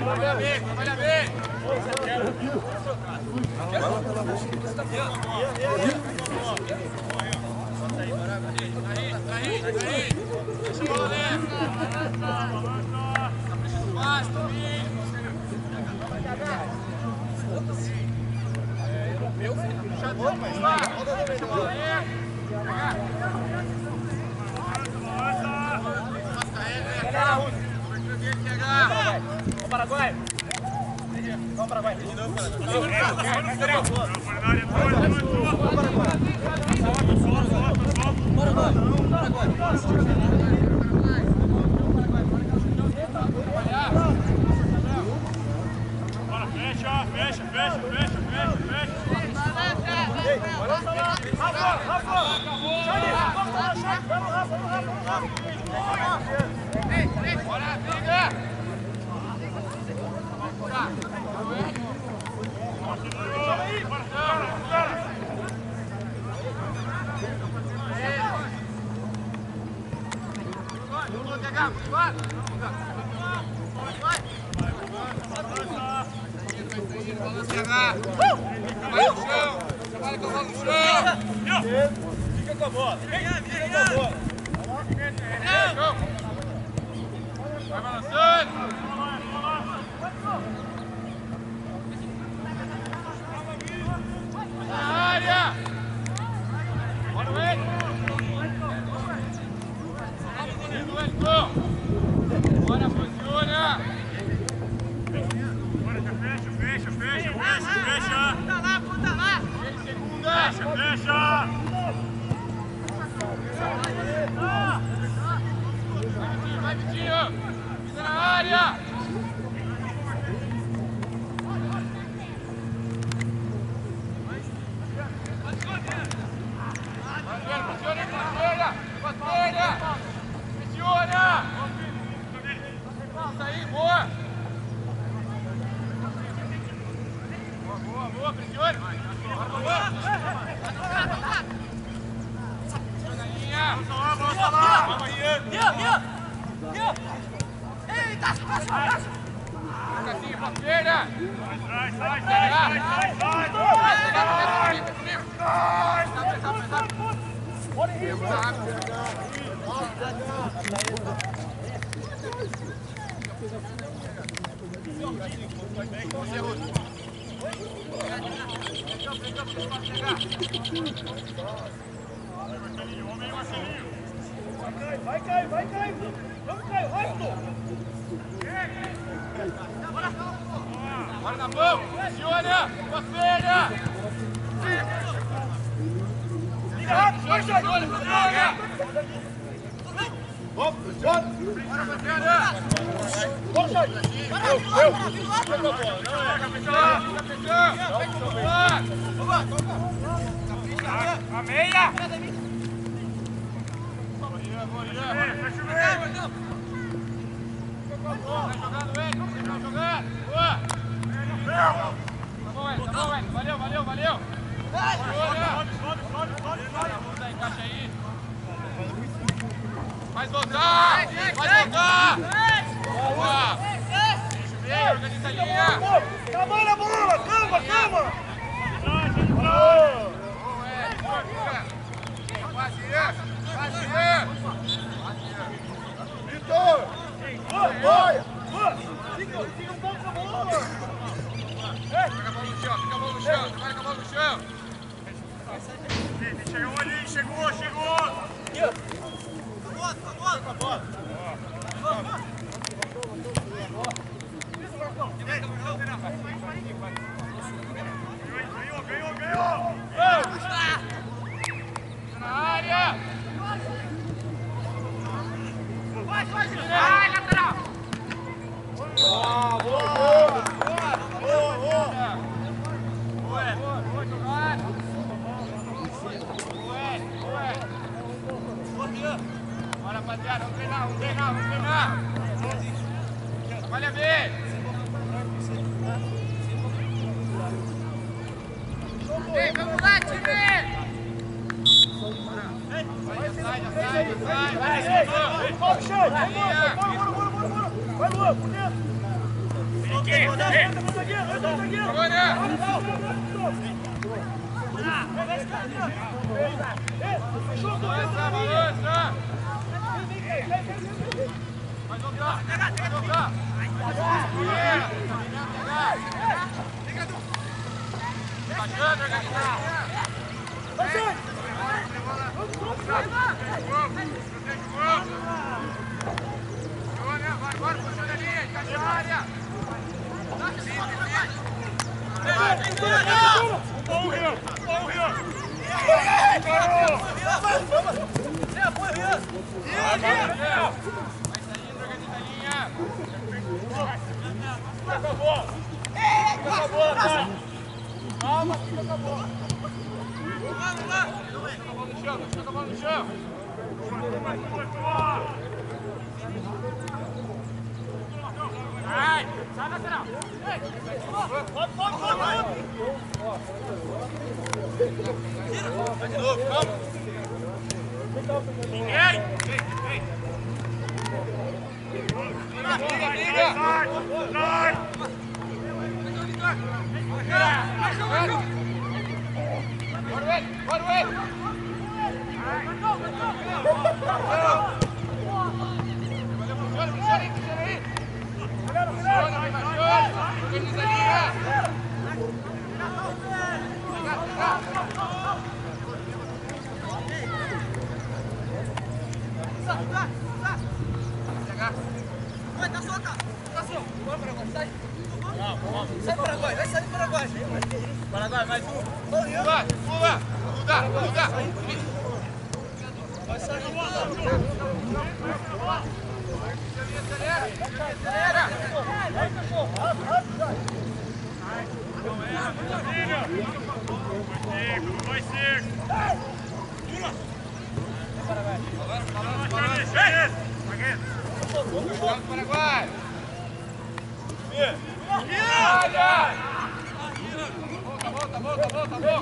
Trabalha bem. Aí. Deixa a bola leve. Basta, meu filho. Puxadão, mas vai. Deixa a bola leve. Vamos, Paraguai! Vamos, Paraguai! Fecha! Bora, briga! Trabalha com a bola no chão! Fica com a bola! Vai balançando! Na área! Bora, Wellington! Bora, posiciona! Bora, fecha! Puta lá! Segunda! Fecha! Vai, Vitinho! Pisa na área! Pressiona! Isso aí, boa! Boa, pressiona! Pressiona lá! Eita! Cacinha pra esquerda! Vai, Caio! Vamos, Caio! Rápido! Bora na mão! Pressiona! Posseira! Liga rápido! Vai, Jorge! Vamos, pressiona! Vamos, Jorge! A meia! Fecha o meio! Vai jogando, Ed! Vai jogando! Boa! Tá bom, Ed! Valeu! Sobe! Encaixa aí! Faz voltar! Boa! Deixa o meio, organiza a linha! Calma na bola! Calma! Boa, Ed! Quase! Vitor! Boa! Fica um pouco com a bola! Fica a bola no chão! Trabalha com a bola no chão! Chegou ali! Chegou! Boa, bola! Ganhou! Na área! Vai, lateral! Boa jogada! Bora, rapaziada, vamos treinar! Trabalha bem! Ei, vamos lá, time! Vai, Vai, Luan, por dentro! Vai jogar! Vai jogar! Bacana, organizar! Vai, bora, puxa a linha, encaixa a área! Calma, fica com a bola. Vamos lá! Deixa a bola no chão! Vai! Sai, lateral! Vai de novo, vamos! Ninguém! Liga! Bora ele! Organiza a linha! Vai, tá solta! Tá solta! Bora, Paraguai, sai! Sai, Paraguai, vai sair do Paraguai! Paraguai, mais um! Pula! Vai sair do Acelera! Vai, cachorro! Rápido! Vai ser! Pula! Vamos, Paraguai! Volta!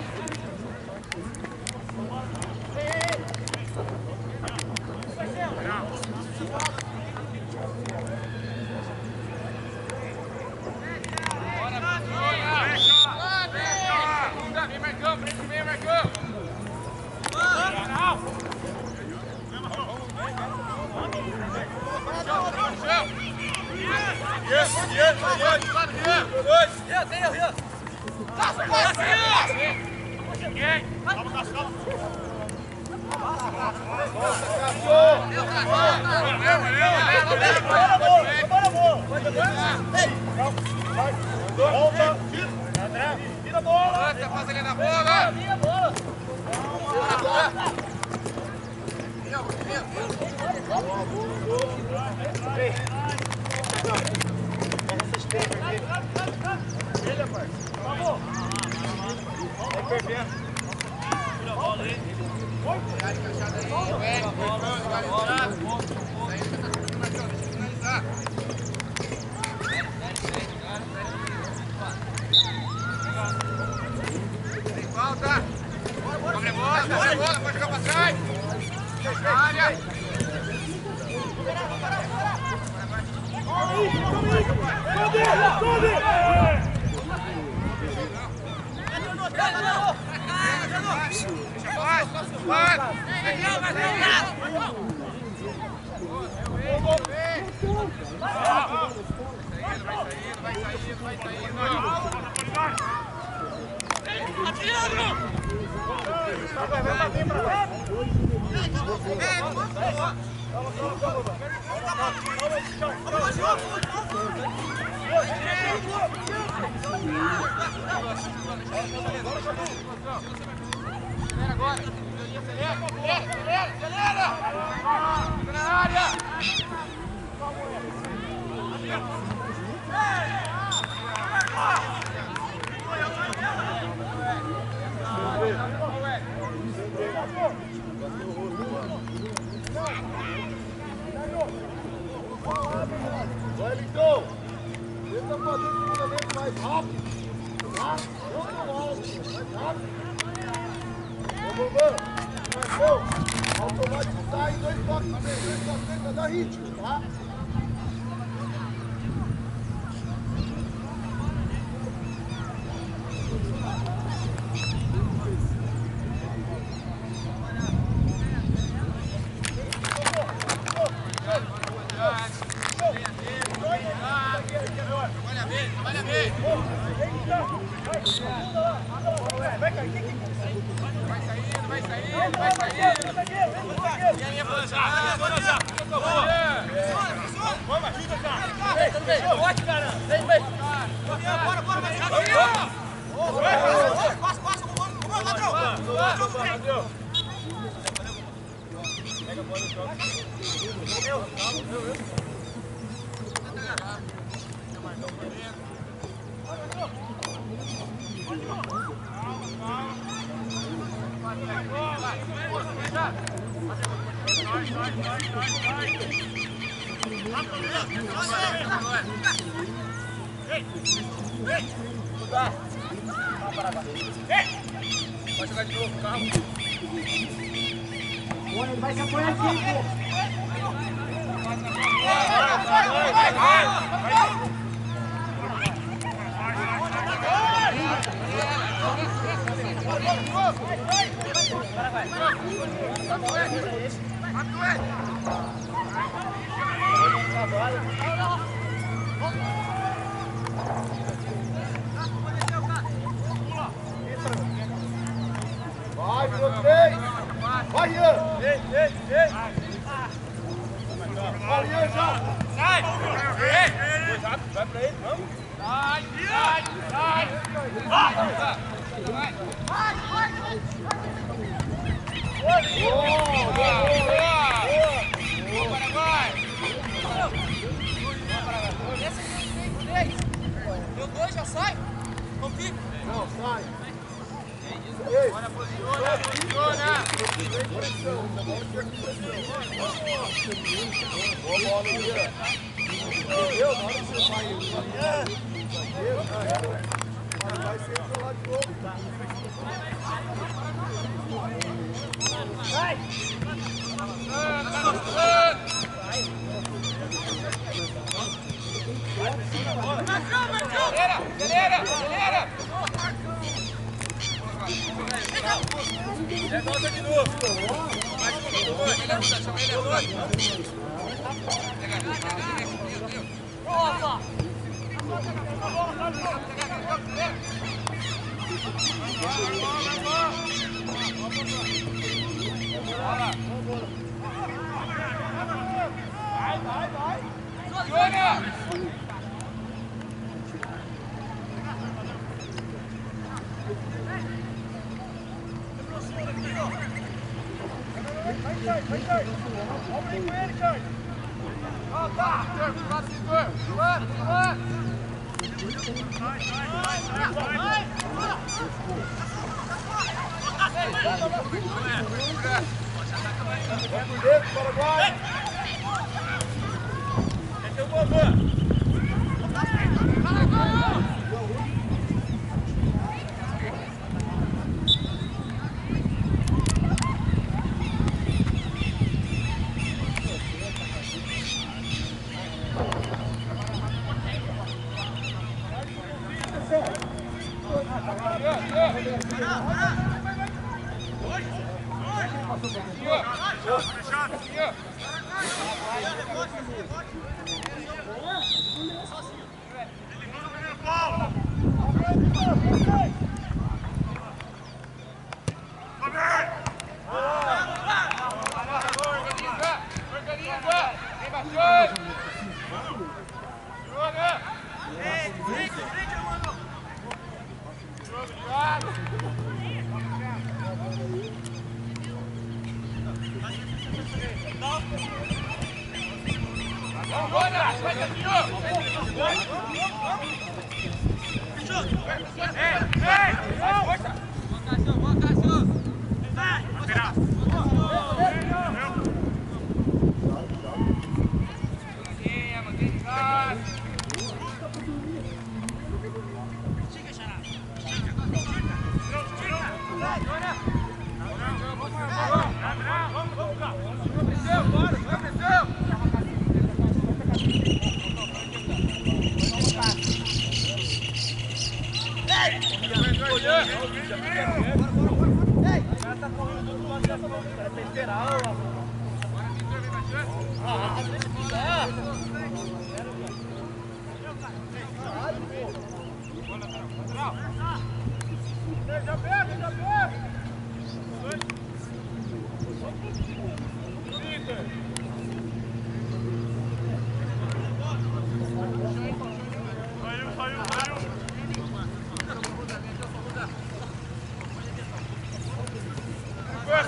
Vem marcando, vem marcando! Tira a bola! Passa ali na bola! Minha bola! Ele, pai. Vamos! Vai perdendo. Tira a bola aí. Vai! Encaixada aí, velho. Organizado. Aí você tá ficando na chão, deixa eu finalizar. Tem falta. Abre a bola, pode jogar pra trás. Fecha a área. Vai agora. Acelera! Fica na área! Wellington, tenta fazer o cruzamento mais rápido. Tá? Muito alto, mais rápido. Vamos, automatizar em 2 toques pra dar ritmo, tá? Pode jogar de novo, calma. Ele vai se apoiar aqui, pô. Vai, virou 3. Vai, Ian. Ei. Vai, Ian, já. Sai! Vai pra ele, vamos. Sai! Deu 2, já sai? Não fica? Não, sai. Bora, posiciona! Boa bola, Ian. Entendeu? Na hora que você vai vai ser pro lado de novo. Vai! Acelera! É volta de novo. Opa! Vai! Vai por dentro, Paraguai. Esse é o Bobo.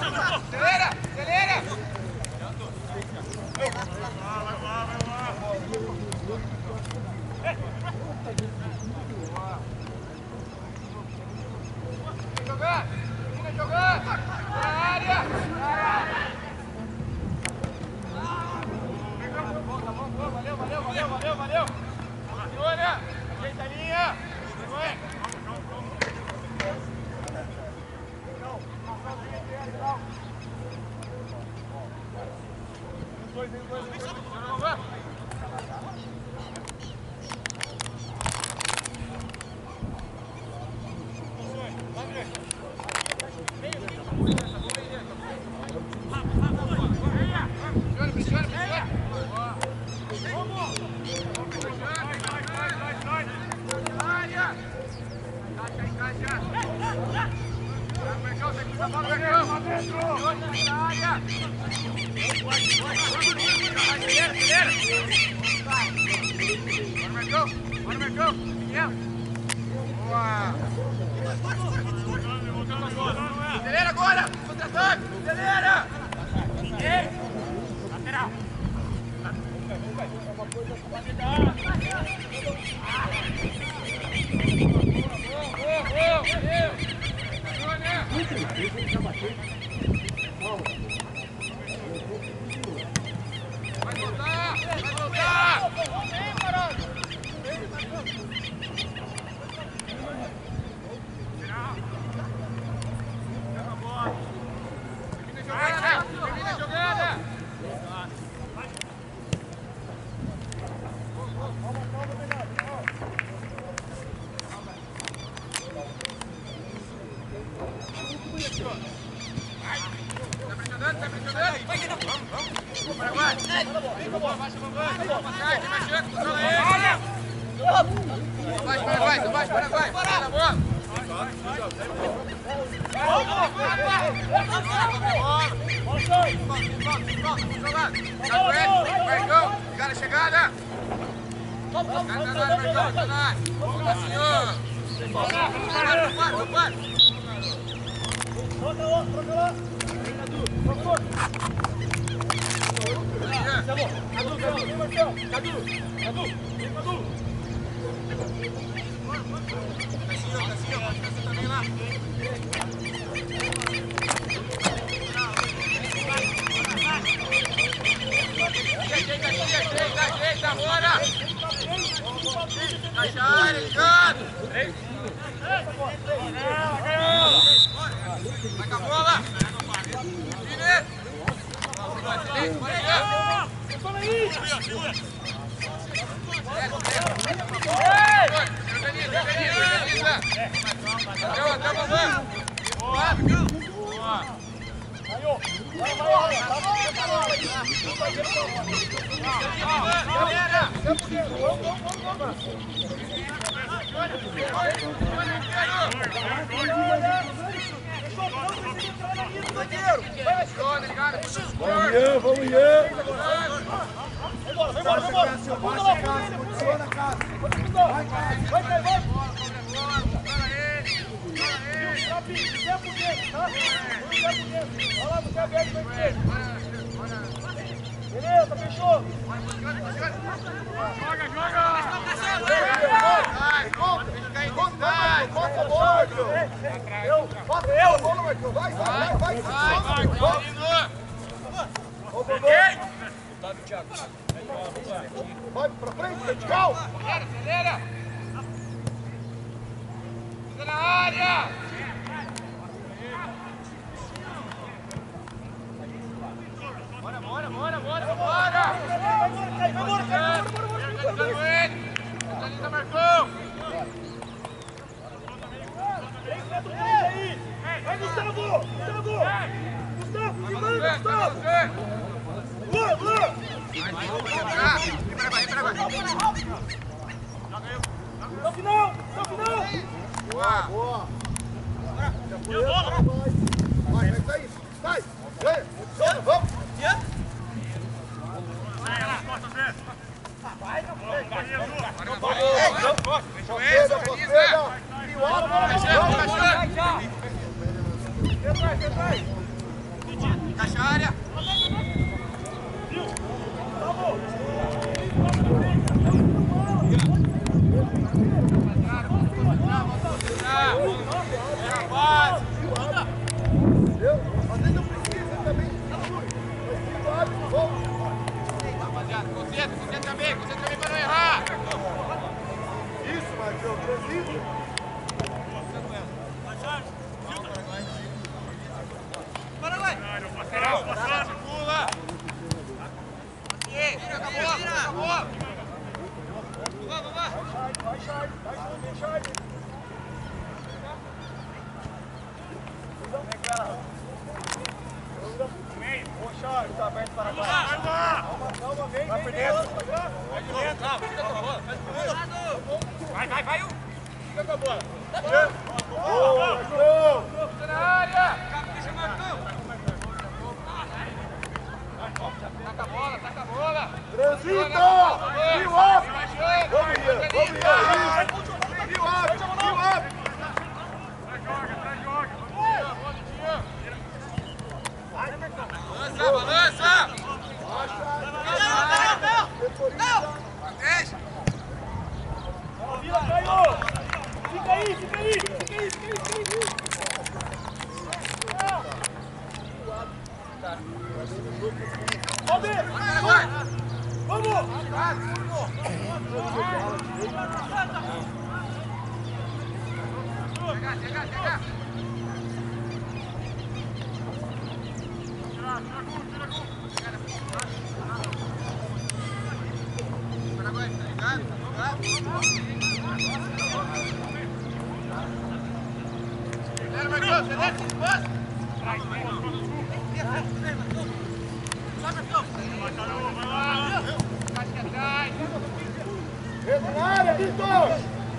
Acelera, acelera. Vem jogando. Na área. Valeu. Olha, ajeita a linha. Acelera agora! Contra-ataque! Acelera! Lateral! Vai voltar! Vem, Barão! Termina a jogada! Tá pressionando? Vai, vamos! Paraguai! Abaixa o Bambam! Passagem, tem mais chance, controla ele! Abaixa, Paraguai! Para na bola! Marcão, cara chegada! Ajeita, bora! Caixa a área, ligado! Vai com a bola! Vini! Bora aí! Organiza! Até o Bambam! Boa! Vamos, Ian! Vai embora! Posiciona a casa! Vai! Tempo dele, tá? Olha lá, você aberto pra ele. Beleza, fechou. Vai pra frente, vertical! Acelera! Fica na área! Bora! Organiza, Marcão! Vai, Gustavo! Gustavo, que manda, Gustavo! Boa! No final! Boa! Vai sair! Sai! Vamos! Caixa a área. Concentra bem para não errar. Isso, Matheus, preciso. Paraguai. Pula. Vira a bola. Vamos. Vai, Chay. Ô, Chay, tá aberto para baixo. Calma, vem. Vai por dentro. Vai de dentro. Fica com a bola. Vai. Fica com a bola. Boa, na área. Deixa o Marcão. Taca a bola. Transita! Viu up! Vamos, Ian. Viu up! Balança! Não! Vila caiu! Fica aí! Vamos! Chega! Entra na área, Vitor!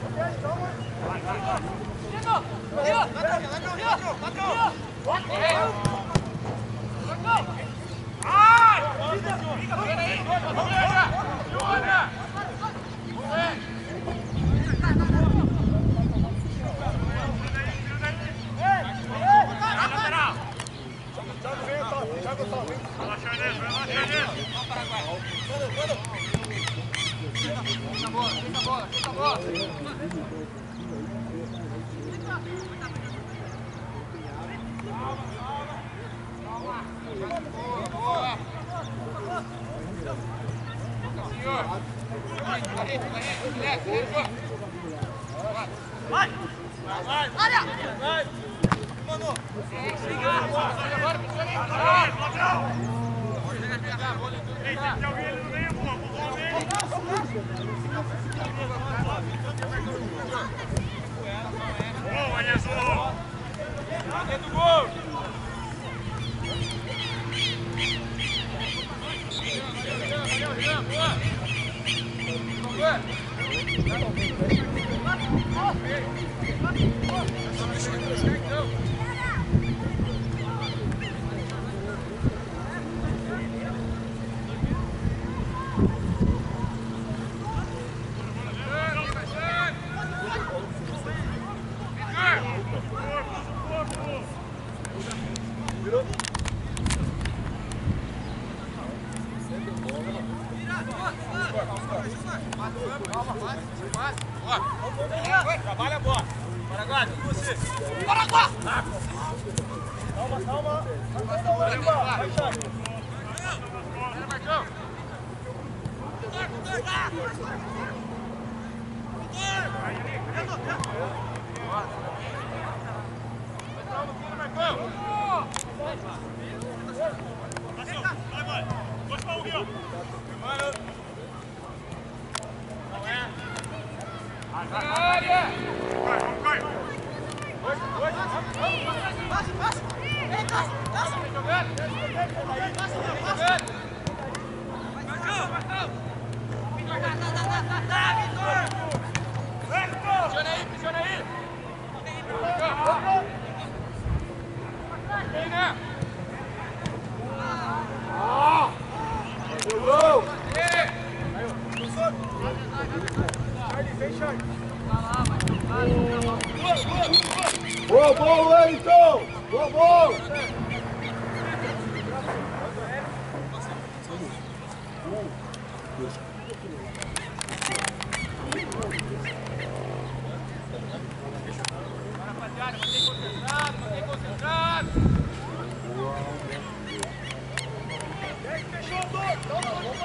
Fica a bola. Boa. Senhor. Vai. Área. Vai. Mano. Agora, Ei, tem alguém ali no meio, pô. Boa, Jesus! Dentro do gol! Trabalha a bola. Paraguai, você. Paraguai! Calma. Vai, Chay. Marcão! Vai. Pode falar o Rio. Área! Vai. Pressiona aí! Boa, Wellington! Boa! Rapaziada, mantém concentrado. Fechou, vamos.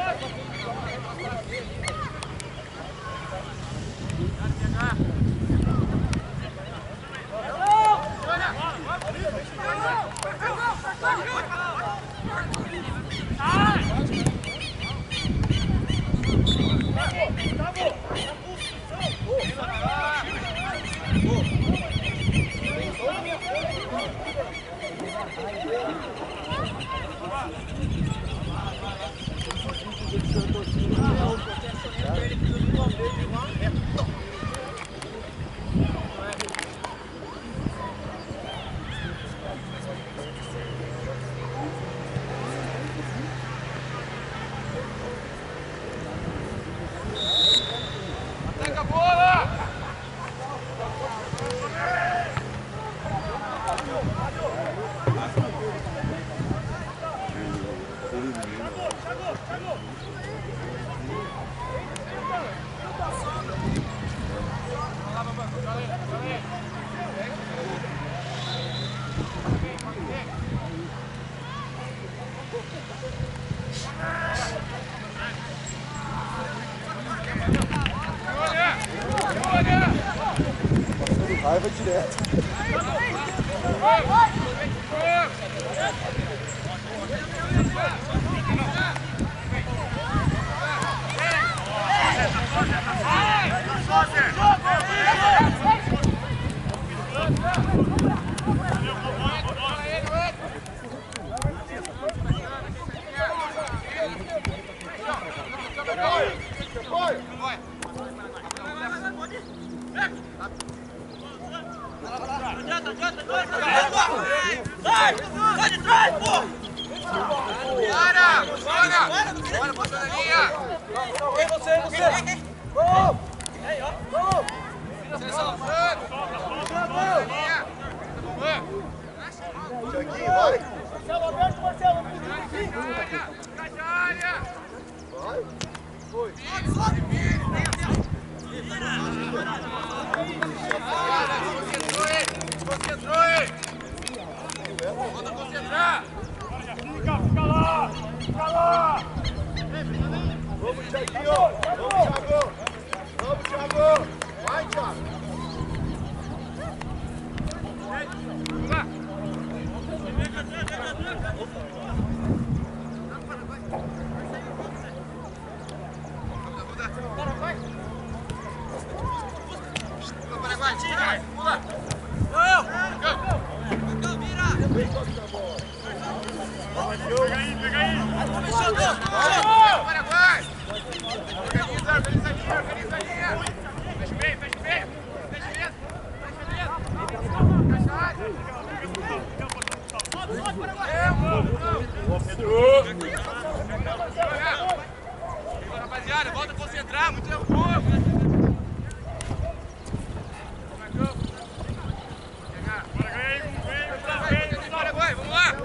Pega a bola! Raiva direto. Sai de trás, pô! Bora, passou na linha! Você! Vamos! Aí, ó! Vamos! Tiaguinho, vai! Marcelo, aberto, Marcelo! Vai! Foi! Concentrou, hein? Volta a concentrar! Fica lá! Fica lá! Vamos, Tiaguinho! Vamos, Thiago! Vamos, Thiago! Vai, Thiago! Vamos lá! Paraguai, tira! Pula! Pega aí! Paraguai! Organiza a linha! Fecha bem! Fecha mesmo! Rapaziada, volta a concentrar, muito é o jogo! Paraguai, vamos lá!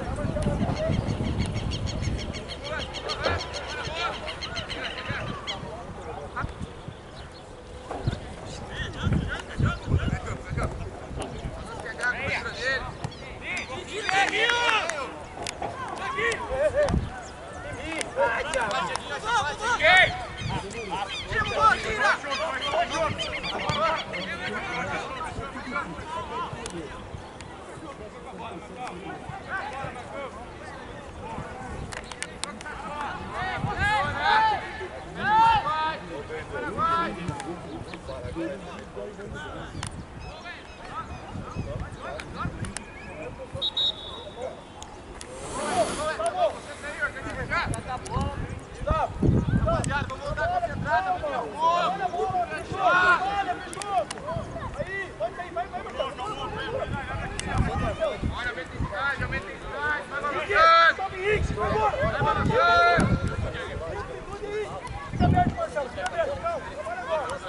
Rapaziada, vamos voltar concentrado, muito é o jogo! Aí, pode aí, vai, Olha, aumenta a intensidade, vai balançando! Vai balançando! Fica aberto, Marcelo, fica aberto, calma, trabalha agora.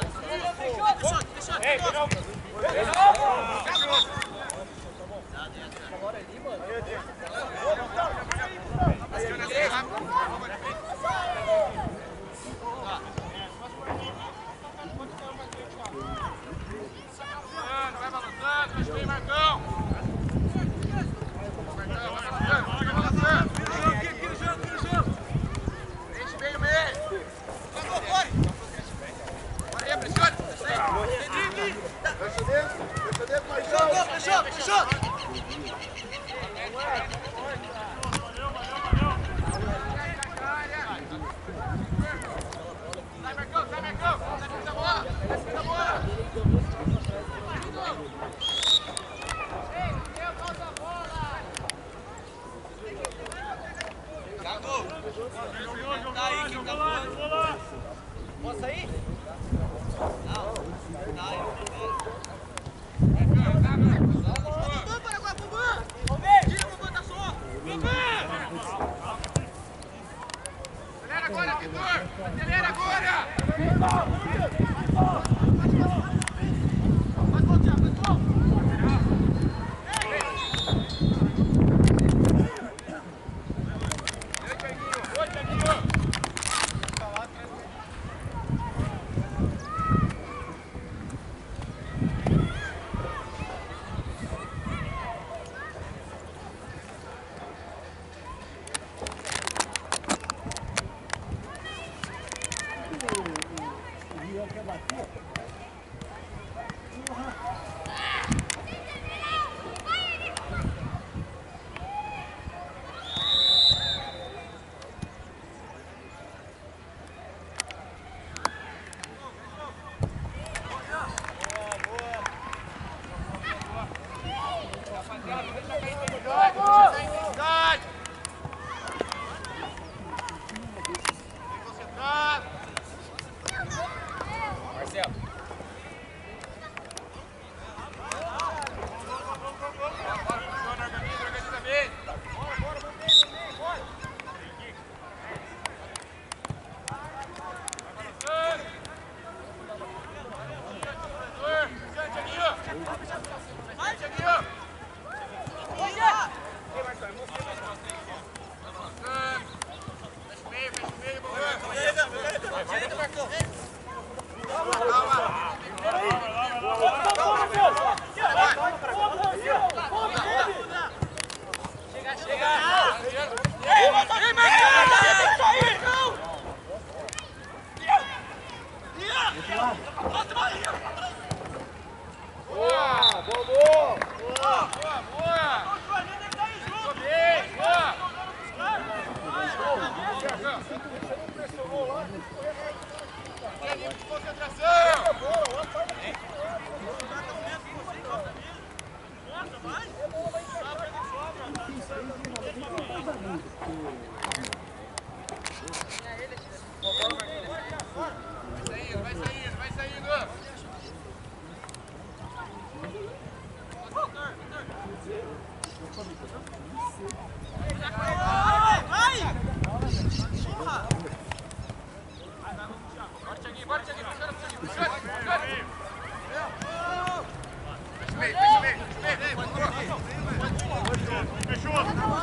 Posso sair? Não. Acelera agora, Vitor! Acelera agora! Vai, gol, Thiago, vai, gol! Oi, Thiaguinho! Vai saindo! Bora, Thiaguinho, Fechou!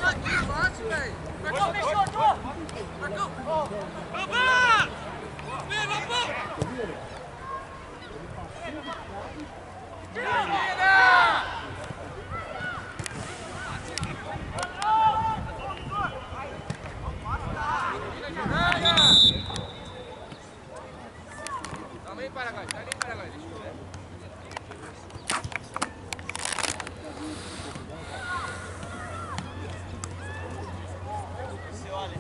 Também Paraguai, tá nem Paraguai, deixa eu ver. Você olha.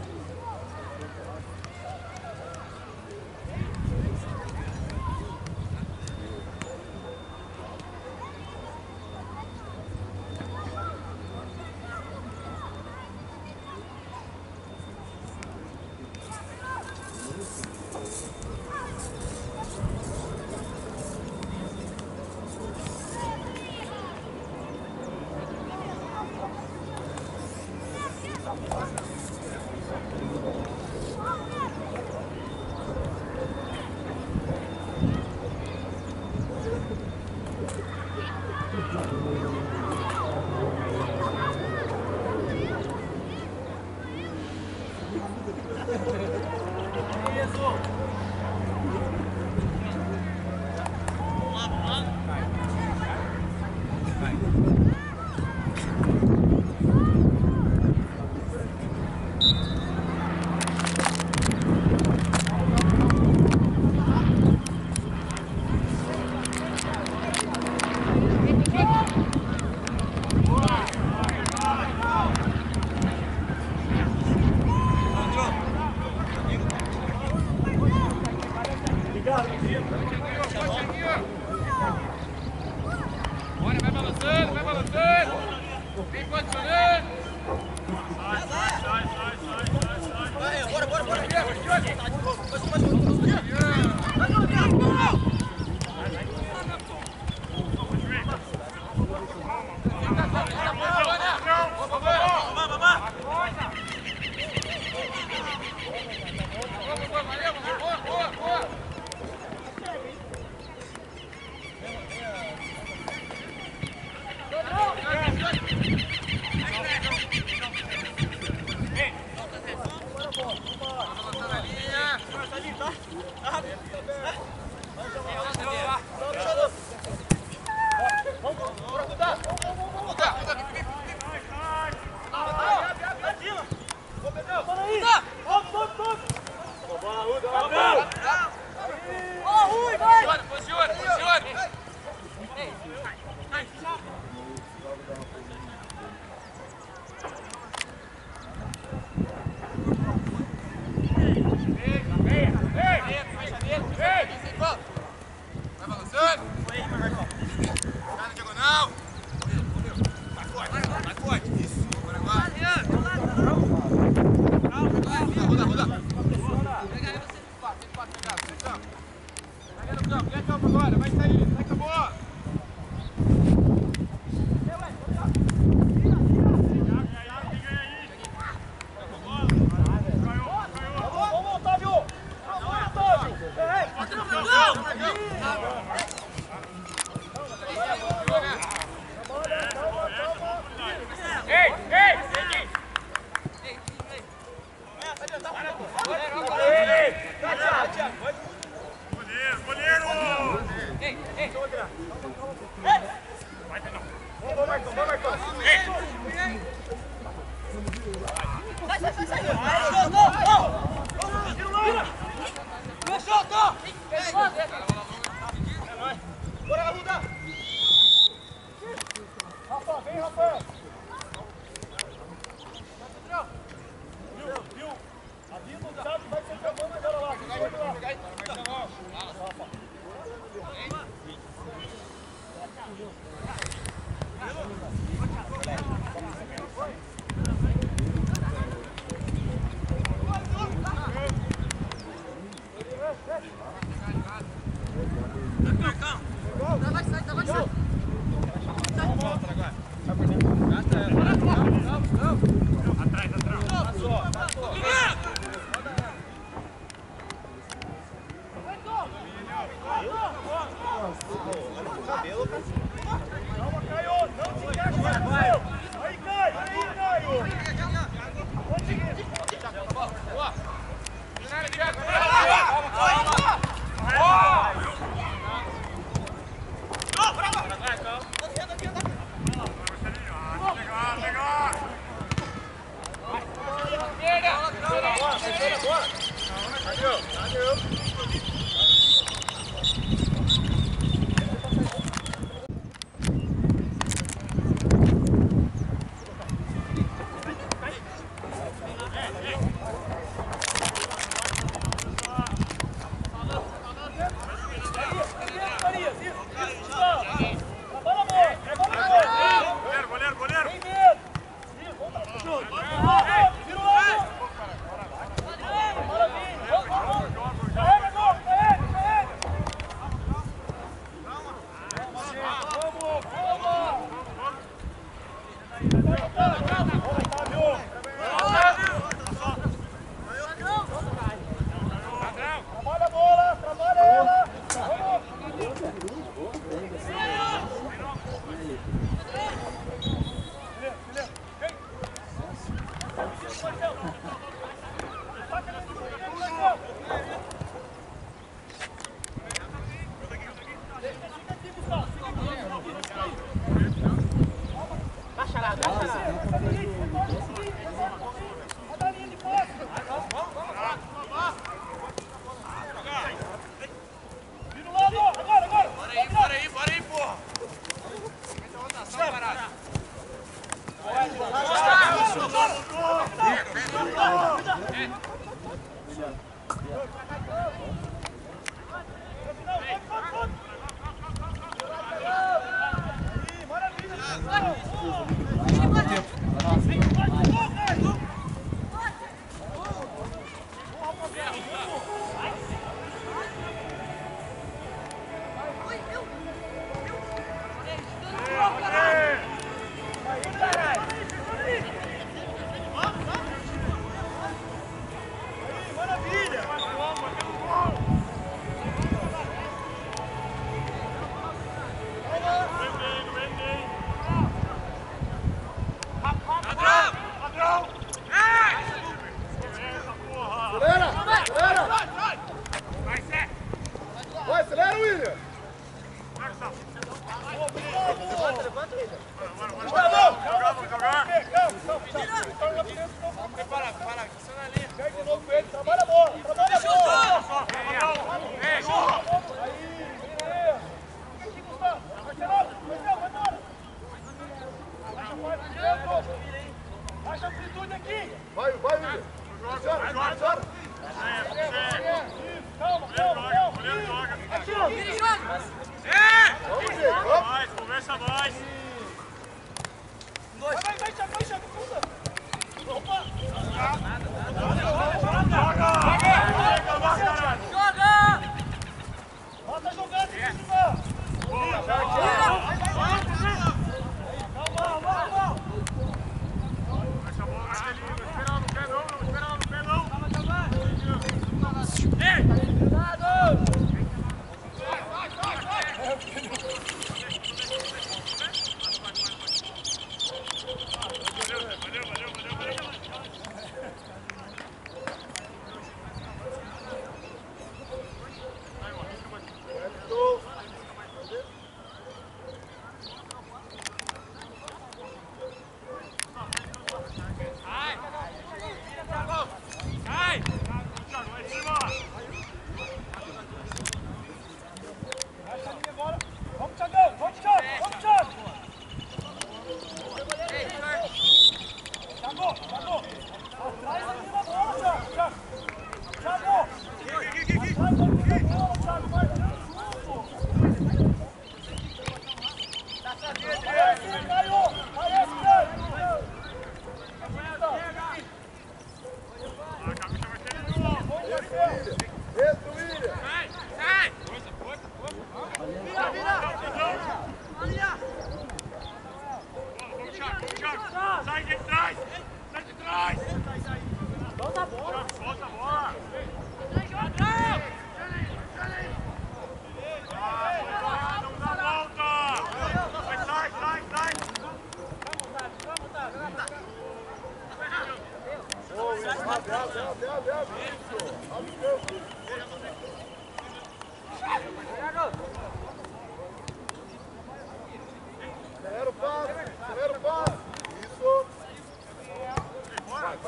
Acelera o passo, acelera o passo. Isso. Vai,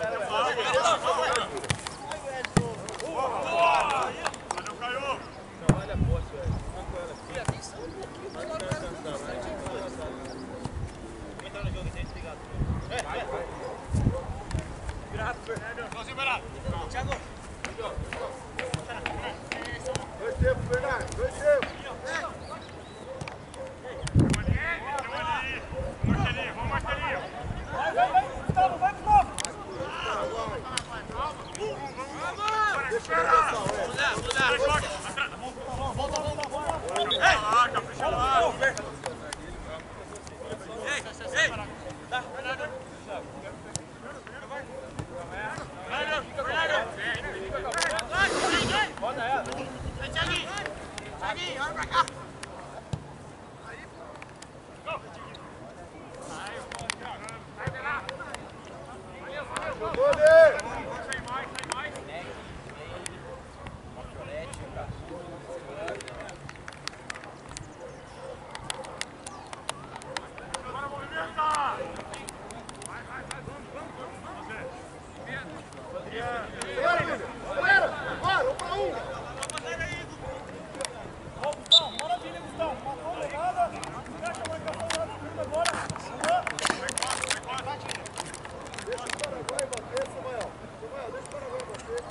Valeu, Caio. trabalha forte, velho. Entra no jogo e gente ligado. Virado, Fernando. Sozinho, Bernardo. Thiago. Dois tempos, Bernardo. Dois tempos. Vamos, Marcelinho. Vai, Gustavo, vai, Gustavo. Deixa eu ver essa hora. Ei, capricha lá. Thiaguinho, olha pra cá. Jogou ali. Sai mais. Agora movimenta. Vai, vamos fazer. Galera, bora, 1-1. Ó, Gustavo, maravilha, Gustavo. Matou a jogada. Fecha a marcação lá do time agora. Deixa o Paraguai bater, Samuel. Samuel, deixa o Paraguai bater.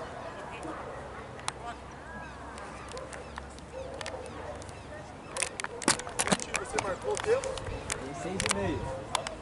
Você marcou o tempo? Tem 6,5.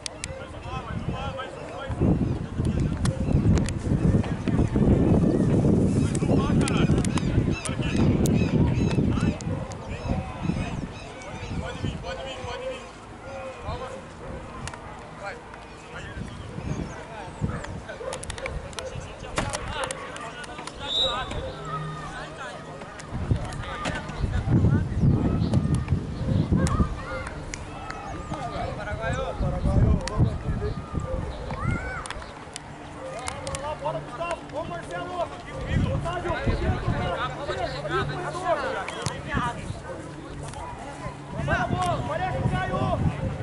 Bora, Gustavo. Vamos, Marcelo. Otávio. Vai na bola. Parece que caiu.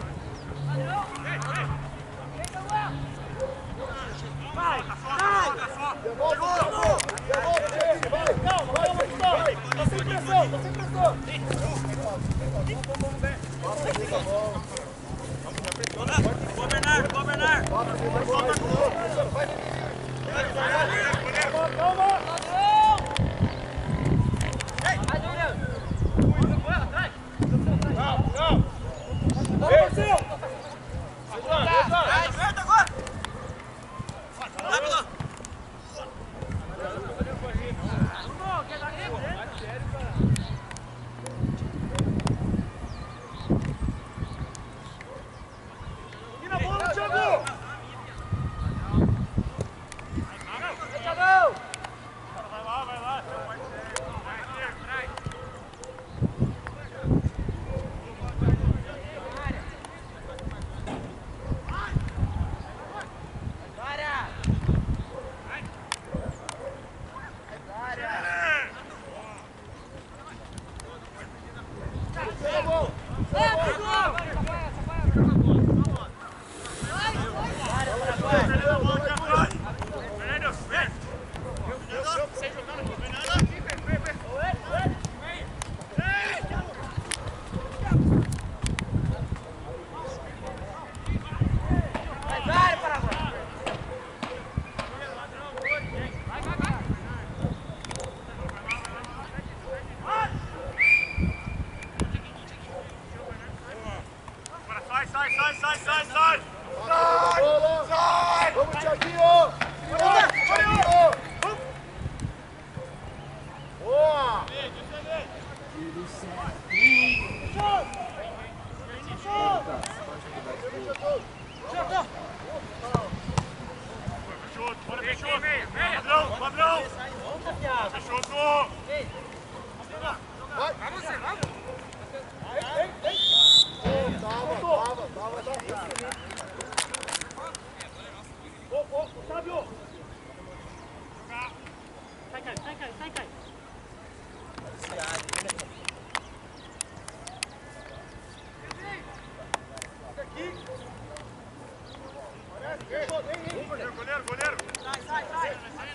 Devolve, gente, vai. Calma, Gustavo. Tá sem pressão, tá sem pressão. Boa, Bernardo, boa, Bernardo. Calma. Bora, Marcelo. Acerta agora. Rápido. E na bola, Thiago. Vai lá. Sai! Vamos, Thiaguinho! Boa! Fechou! Padrão! Fechou! Vai! Vamos, Zé, vamos. Tava. Otávio!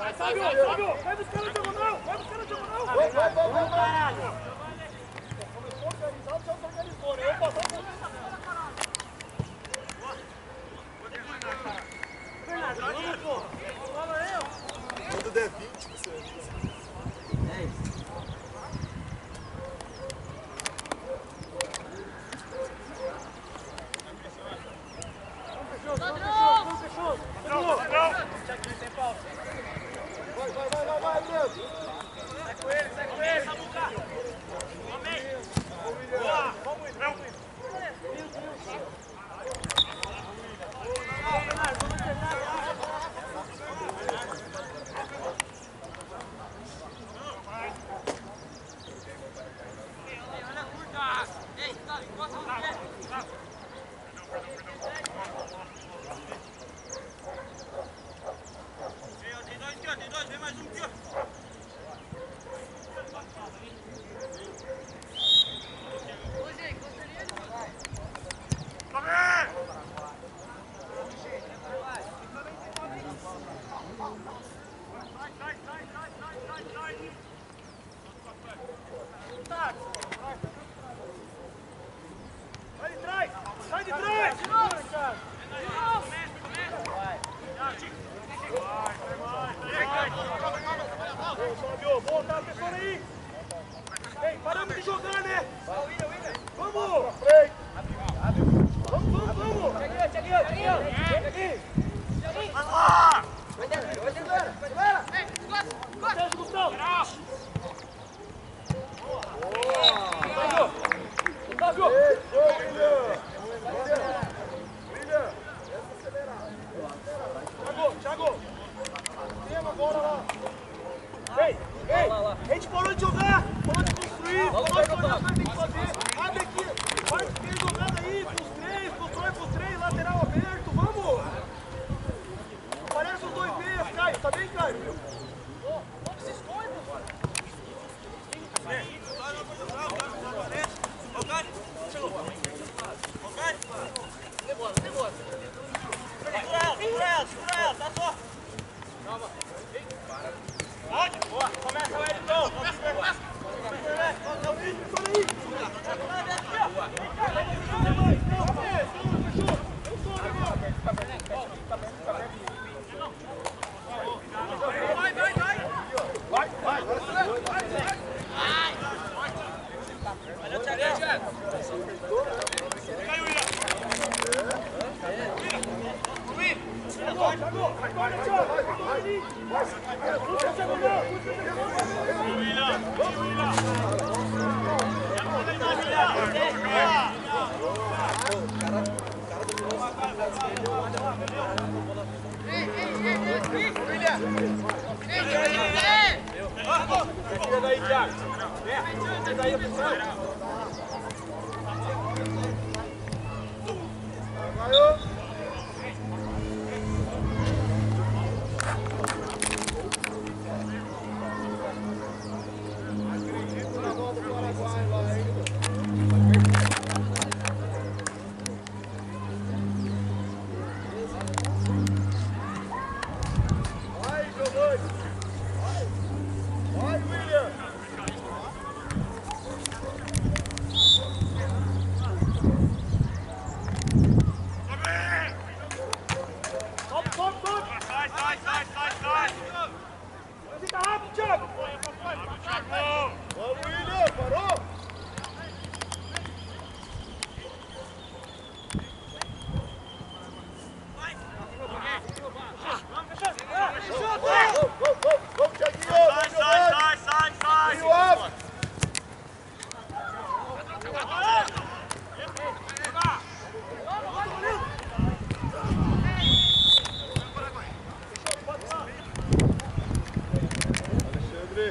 Fábio, vai buscar na diagonal, vai buscar na diagonal. Vai. Começou a organizar, o Thiago organizou, né? Eu passar o Bernardo, vamos, pô. Fala eu. quando der 20, você vai ver. 10. Fechou. Thiaguinho sem falta. Vai, Adriano. Sai com ele. Samuca. Boa, vamos, Bernardo, vamos acertar já. Tem dois, vem mais um aqui, ó. Sai de trás! Fábio, boa, tá pessoal aí! Ei, paramos de jogar, né? Vamos! Vamos! Cheguei! Vai lá! Sérgio Gustavo! Fábio! Thiago! Tema agora lá! Ei! A gente parou de jogar! Parou de construir! Parou de olhar o que tem que fazer! Abre aqui! Vai, tem jogada aí! Constrói pros três, lateral aberto! Vamos! Aparece os dois meias, Caio! Tá bem, Caio? Vamos se esconde, pô! Segura ela, tá só. Calma. Pode? Boa, começa o Elton. Valeu, Thiago. Tira daí, Thiago. Tira daí, pessoal. Vai, William! Sai! Fica rápido, Thiago! Vamos, William! Parou! Vamos, Thiaguinho! Sai! Tira o alvo! Alexandre!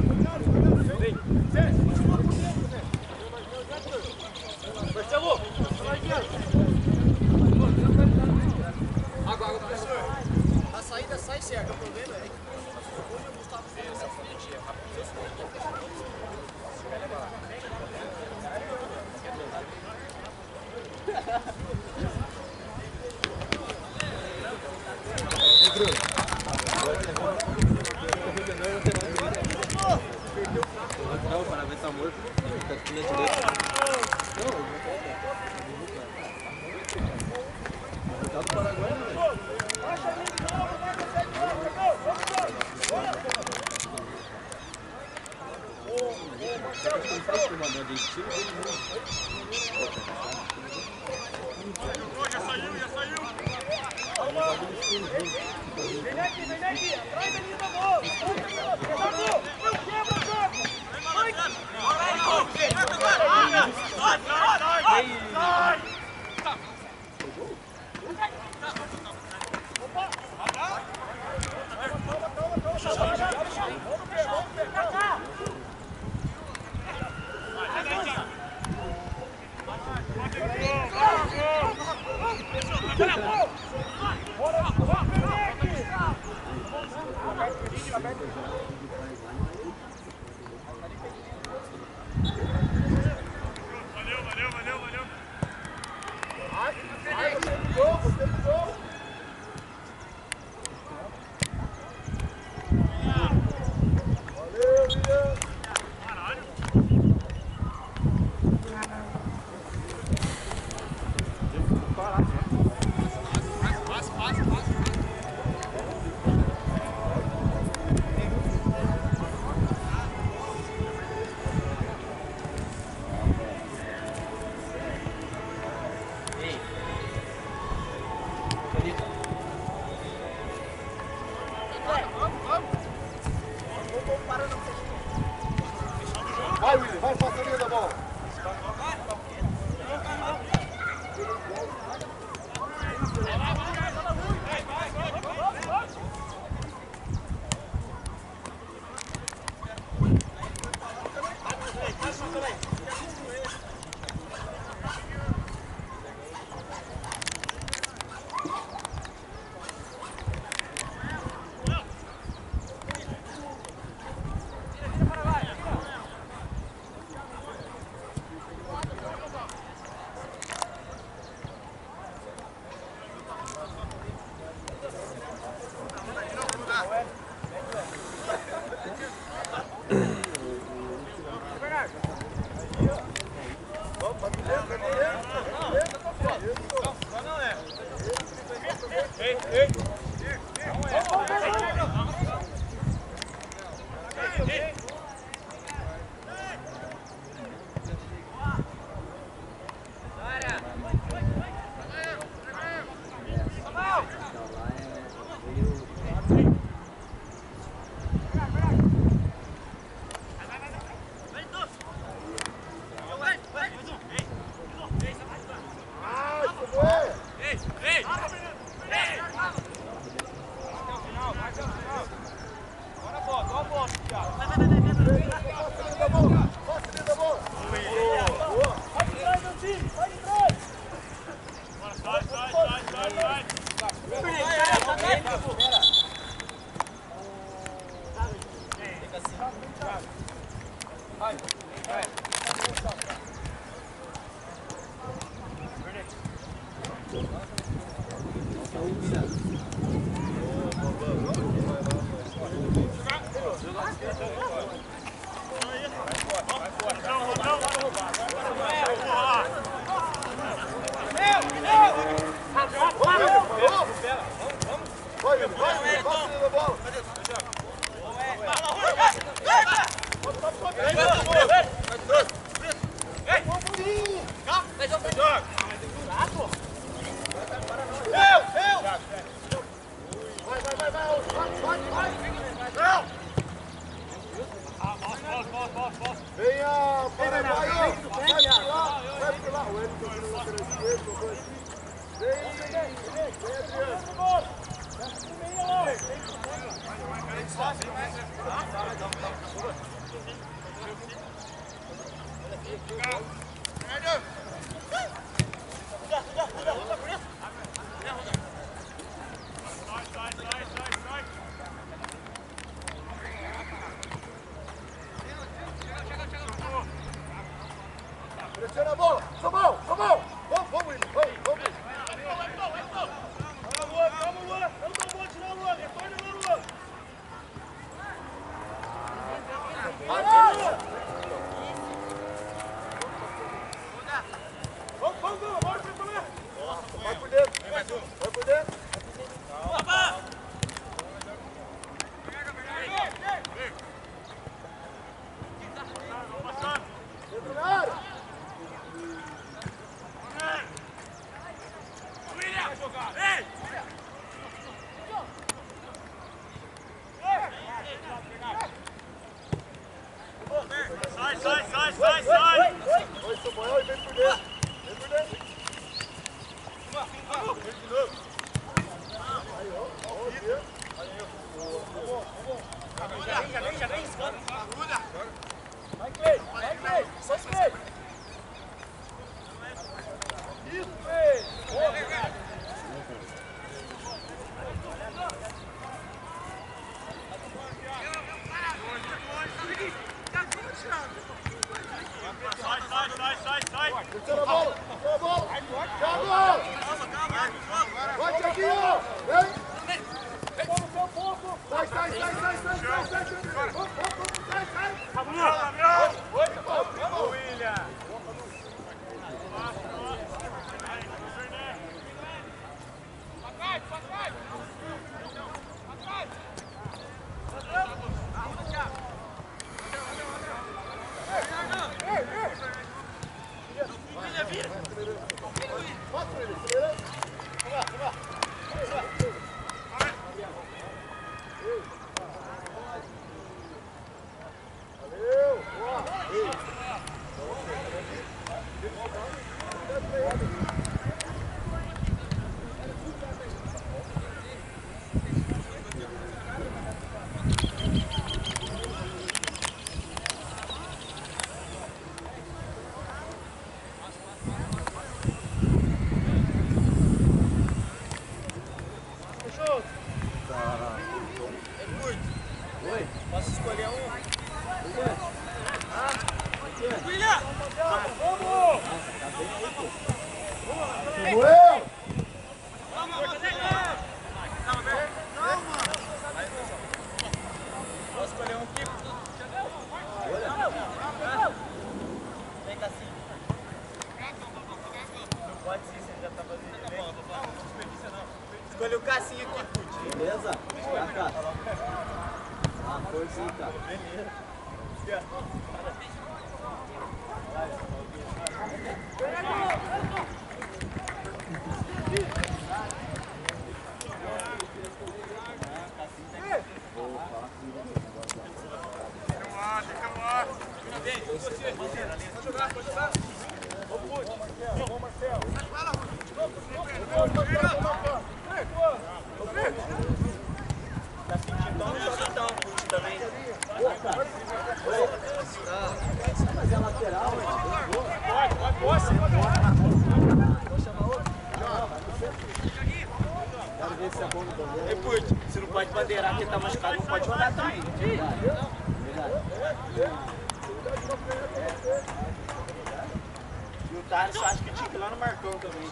Marcelo! enxerga, o problema é que onde o Gustavo fez essa frente, Não, o Paraguai tá morto. Tá aqui na direita. Não, do Paraguai, né, velho? Já saiu, já saiu. Vem aqui, atrás da linha da bola. Quebra, Thiago! Vai, William, vai, passa a linha da bola. Venha, Paraguai, vai por lá, vai por lá. O Edson virou lateral esquerdo, vem, Adriano. Posso escolher um? Samuel! Posso escolher um Kiko? Vem cá sim. Não pode sim, você já tá fazendo bem. Escolhe o Cassinho aqui, Puti. Beleza? Vai cá. Ah, força aí, cara. Tá sentindo tão então, Puti também. Mas é lateral, quero ver se é bom no bandeira. Ei, Puti, você não pode bandeirar quem tá machucado, não pode jogar também. Verdade. E o Thales, eu acho que tinha que ir lá no Marcão também.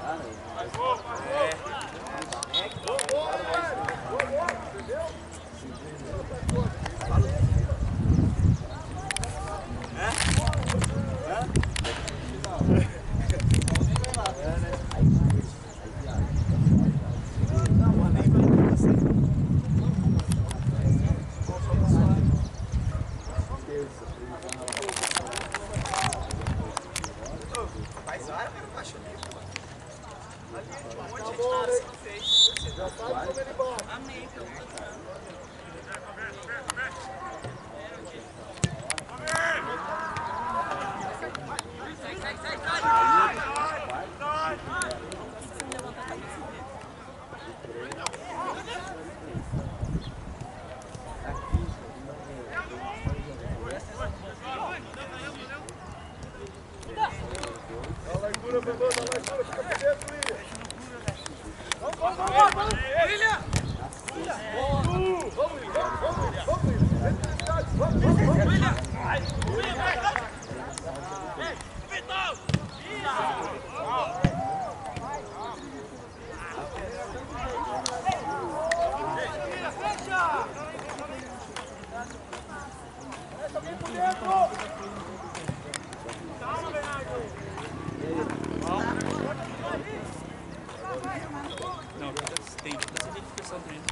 Não, tem essa identificação também.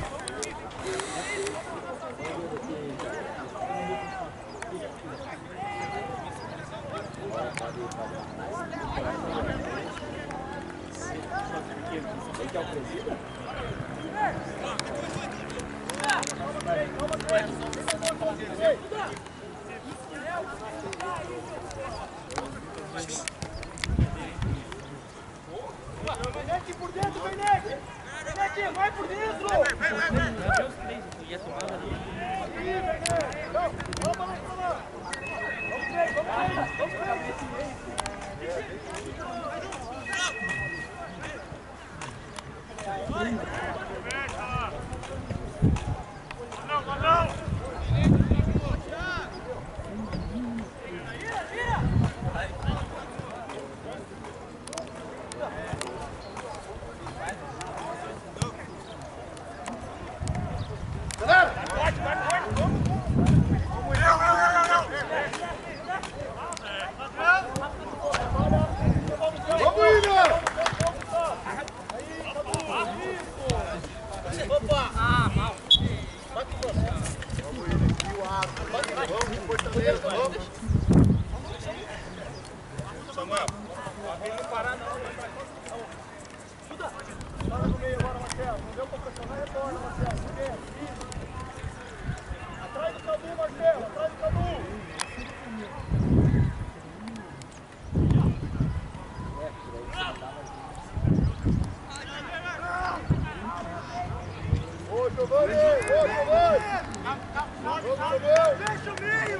Ele que é o presida? Vem aqui por dentro, vem aqui! Vem aqui, vai por dentro! Ia tomar ali. Aqui, vem aqui! Vamos lá! Vamos ver, vamos Fecha o meio!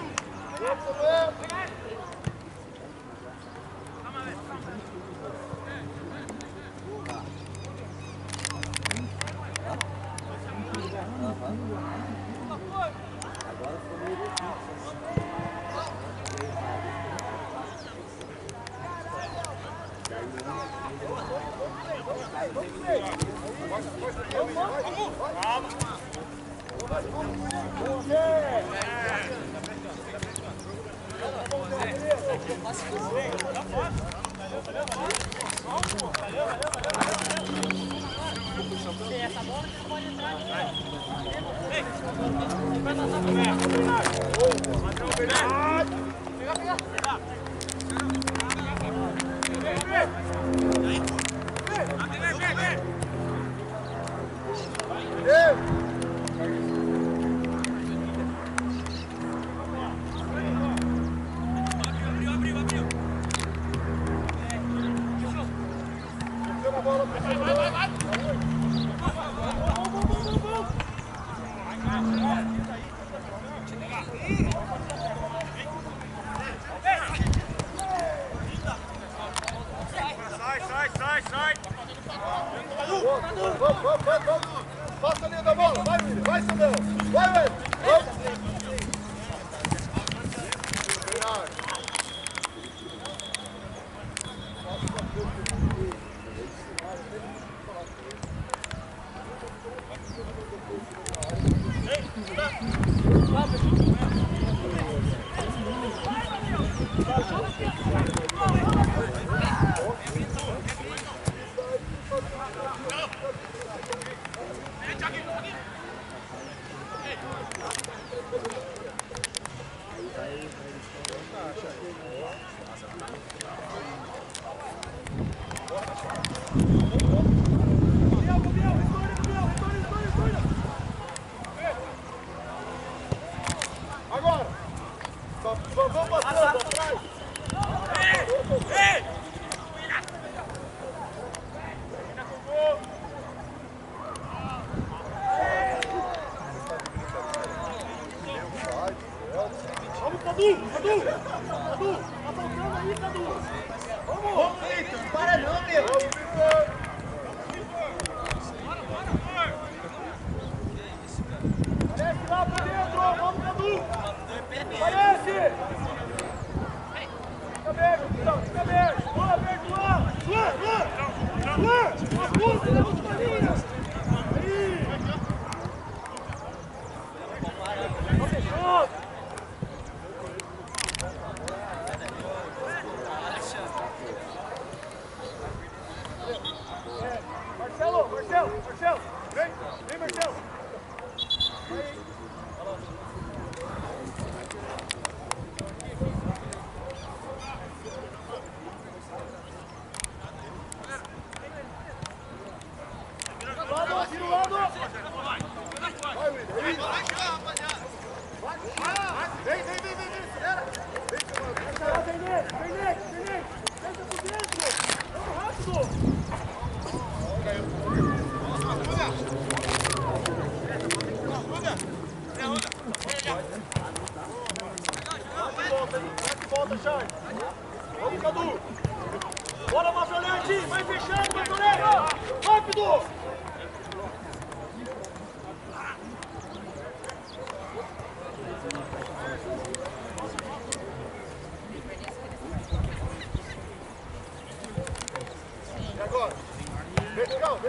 Passa a linha da bola, vai, William, vai, Samuel, vai, William, vamos. Agora, só vamos passando atrás. Vamos, Cadu! Cadu! Cadu! Tá faltando aí, Cadu! Vamos, Vitor! Não para não, meu! Vamos, Vitor! Parece lá pra dentro! Vamos, Cadu! Parece! Fica aberto, Vitão! Fica aberto! Boa, aberto lá! Lá! Acusa, leva os palinhas! Aí! Tá fechado! Marcelo! Vem, Marcelo! Vira o lado! Vai, William! Vem, acelera! Vem nele! Deixa por dentro! Vamos rápido! Volta, Charles! Vamos, Cadu! Bora, Mazolete! Vai fechando, Mazolete! Rápido! E agora? Vertical!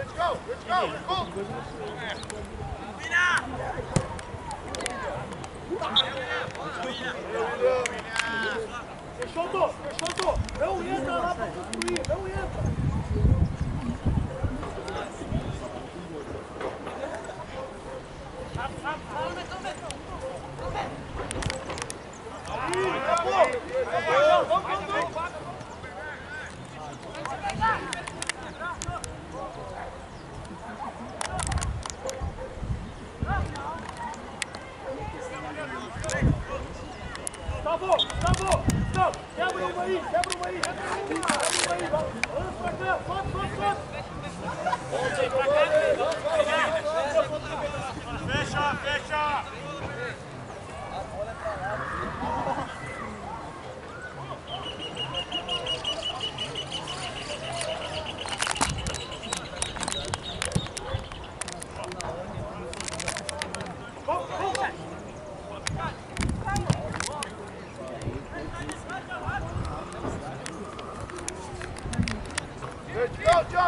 Fechou, Tô! Não entra lá pra construir! Não entra! Aí, acabou! Vamos! Gustavo! Quebra uma aí!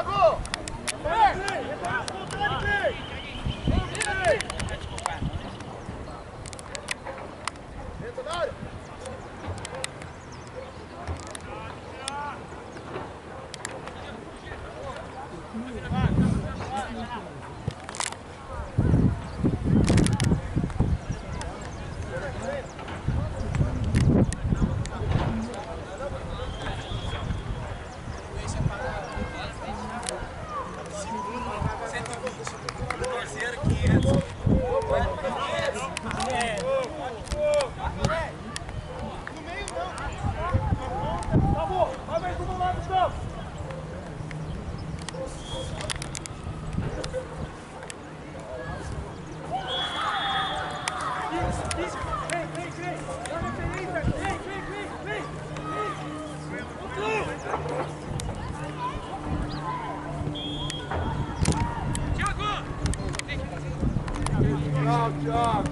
Thiago! Entra na área! Tchau, Thiago!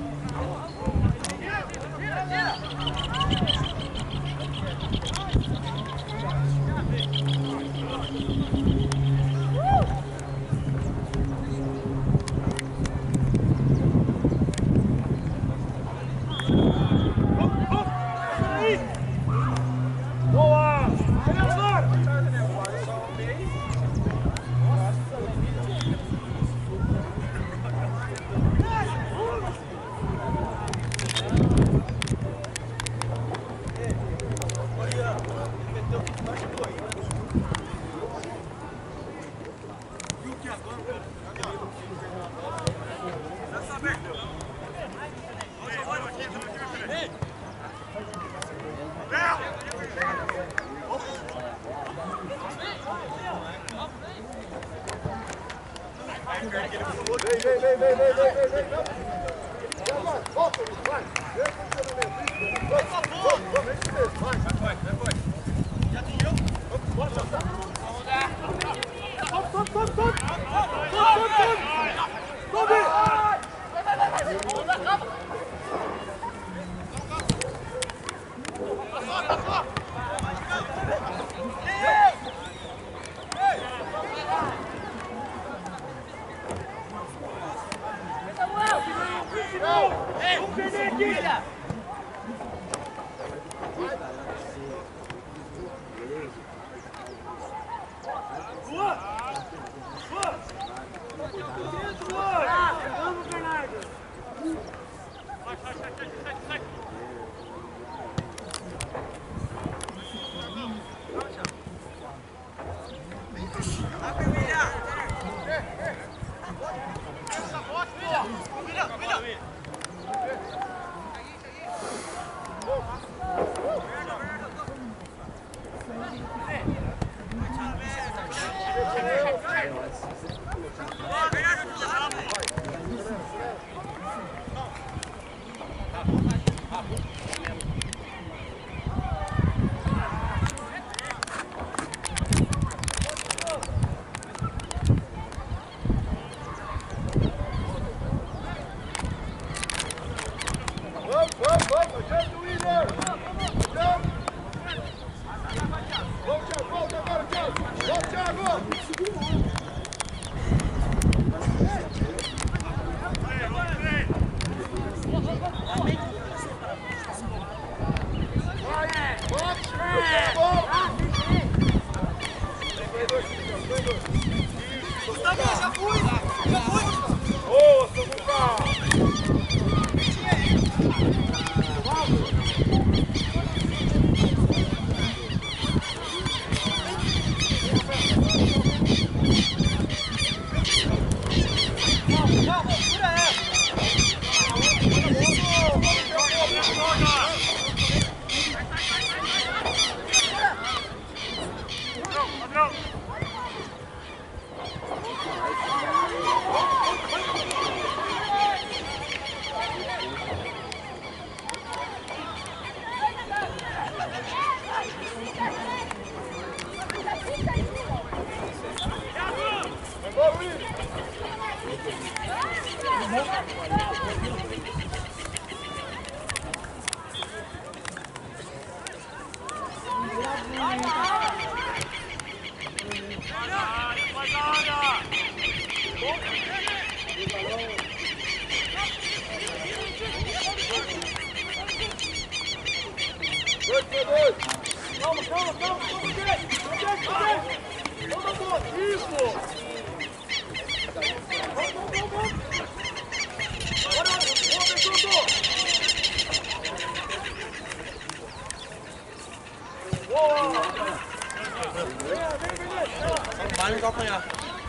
Vai no calcanhar.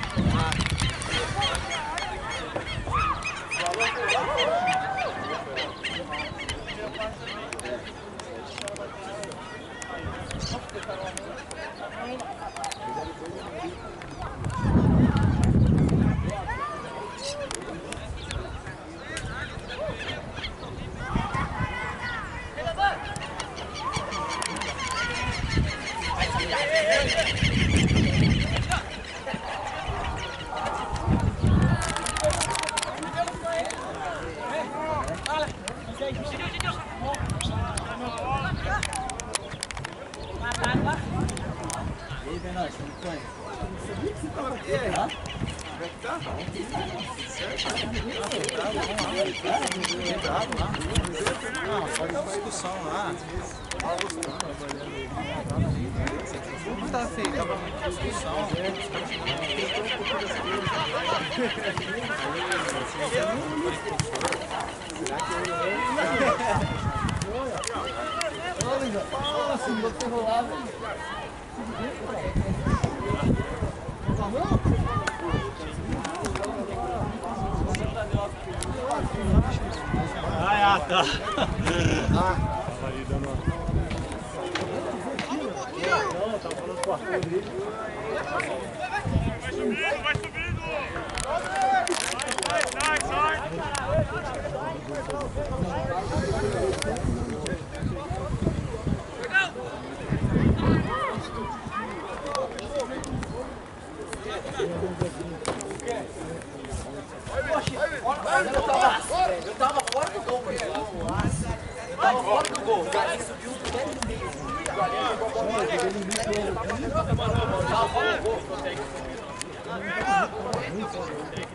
Discussão lá. Não tá feio, tava muita discussão. Nossa, não vou ter rolado. Ah, tá. Tava ali dando uma... Não, tava falando com o Arthur dele. Vai subindo, vai subindo! Sai! Eu tava fora do gol, eu tava fora do gol. O Galinho subiu do meio do meio. O Galinho jogou a bola no meio. Tava fora do gol.